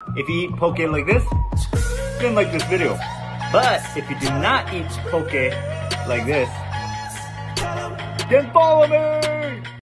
If you eat poke like this, then like this video. But if you do not eat poke like this, then follow me!